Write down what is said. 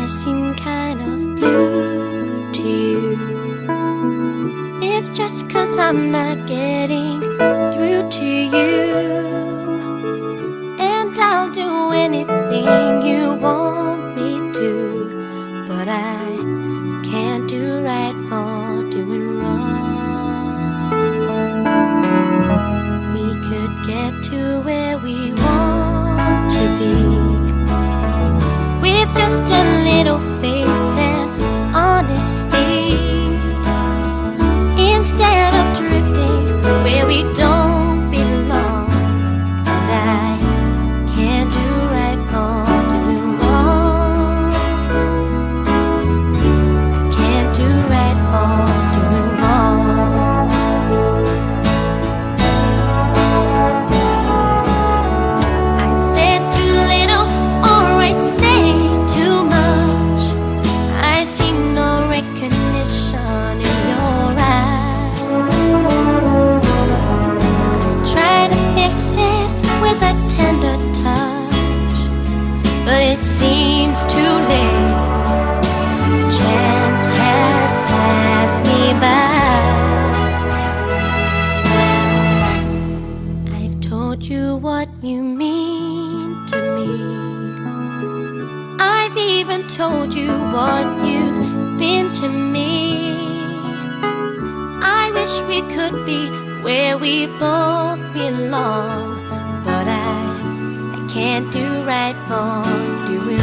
I seem kind of blue to you. It's just 'cause I'm not getting through to you. And I'll do anything you want me to, but I can't do right for doing wrong. We could get to where we want to be with just a little faith and honesty, instead of drifting where we don't belong. And I can't do right for doing wrong. I can't do right for doing wrong. I said too little, or I say too much. I see no recognition in your eyes. I try to fix it with a tender touch, but it seems too late. The chance has passed me by. I've told you what you mean to me. I've even told you what you've been to me. I wish we could be where we both belong, but I can't do right for doing